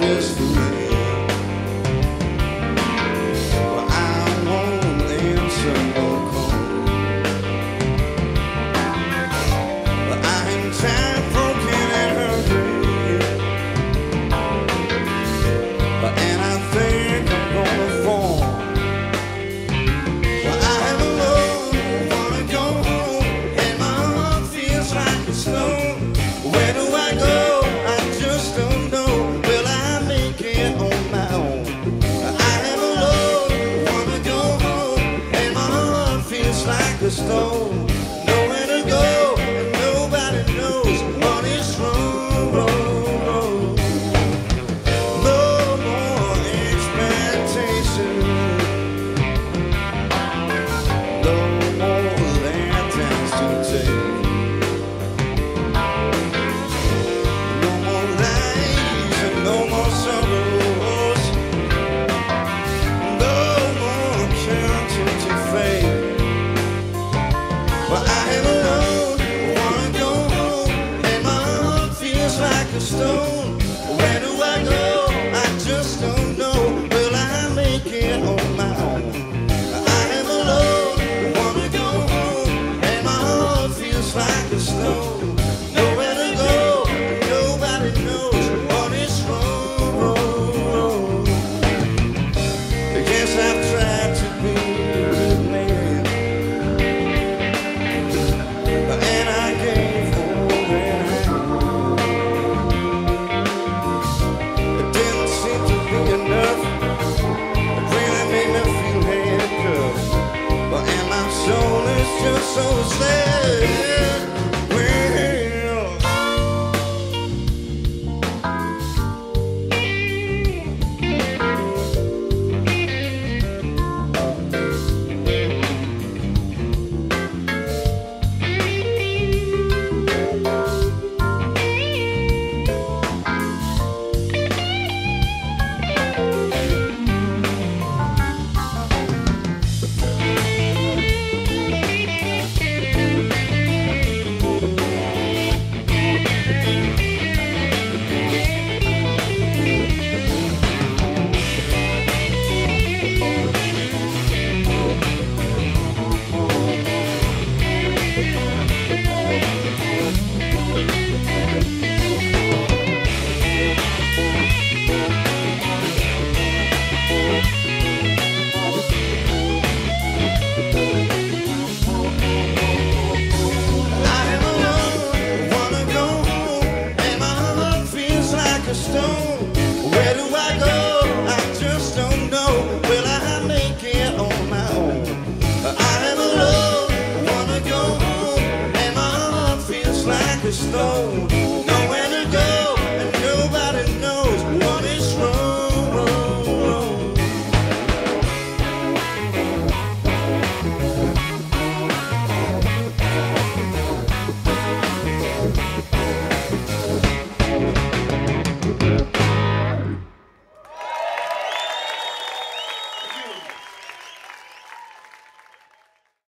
just for me. Well, I won't answer no call. But I'm tired, broken and hurting, and I think I'm gonna fall. Well, I have a load, wanna go home, and my heart feels like a stone. Where do I go? I just don't know. Will I make it on my own? I have a load, wanna go home, and my heart feels like a stone. Nowhere to go, and nobody knows what is wrong, wrong, wrong. No more expectation, no more lanterns to take. No more sorrows, no more counting to fate. But I have a load, wanna go home, and my heart feels like a stone. Where do I go? I just don't know. Will I make it on my own? I have a load, wanna go home, and my heart feels like a stone. Nowhere to go, nobody knows what is wrong. I guess I've tried to be a good man, and I gave all that I knew. It didn't seem to be enough. It really made me feel handcuffed. And my soul is just so sad. Stone. Where do